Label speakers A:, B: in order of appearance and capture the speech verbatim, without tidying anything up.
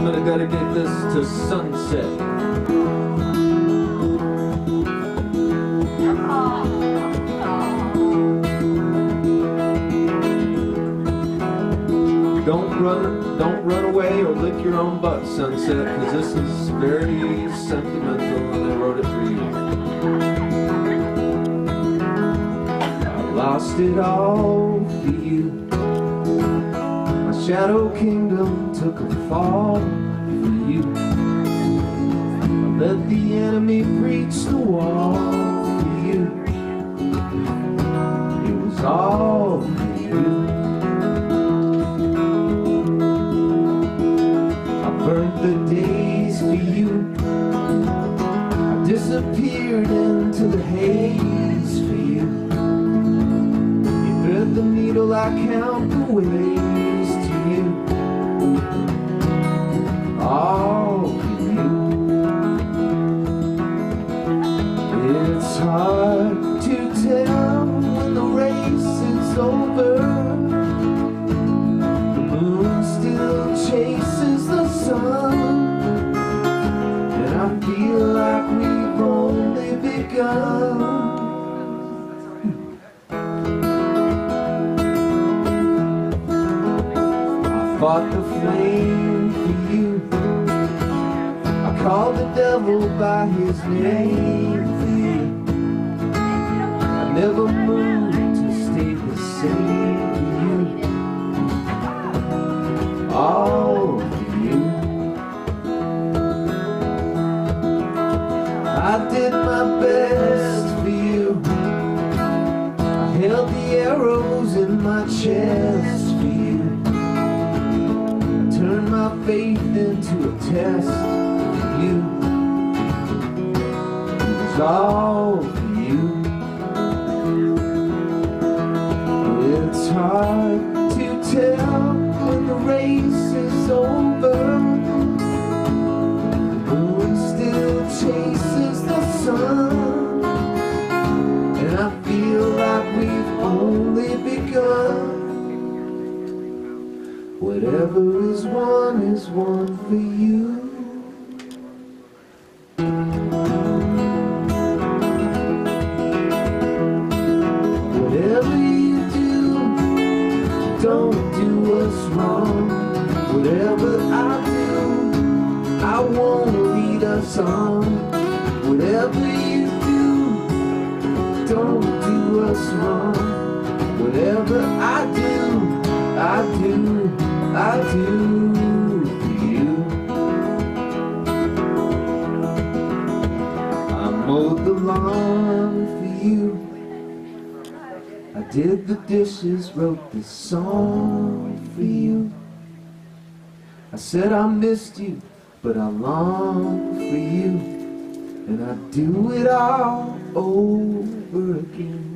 A: gonna dedicate this to Sunset. Don't run, don't run away or lick your own butt, Sunset, because this is very sentimental and I wrote it for you. I lost it all for you. My shadow kingdom took a fall for you. I let the enemy breach the wall for you. It was all for you. Burnt the days for you. I disappeared into the haze for you. You thread the needle, I count the ways to you. All for you. It's hard to tell when the race is over. The moon still chases the sun, and I feel like we've only begun. I fought the flame for you. I called the devil by his name for you. I never moved to stay the same for you. All for you. I did my best for you. I held the arrows in my chest for you. I turned my faith into a test for you. It was all for you. It's hard to tell when the race is over. The moon still chases the sun, and I feel like we've only begun. Whatever is one is one for you. Whatever you do, don't do us wrong. Whatever I do, I won't lead us on. Whatever you do, don't do us wrong. Whatever I do, I do, I do for you. I mowed the lawn for you. I did the dishes, wrote this song for you. I said I missed you, but I long for you, and I do it all over again.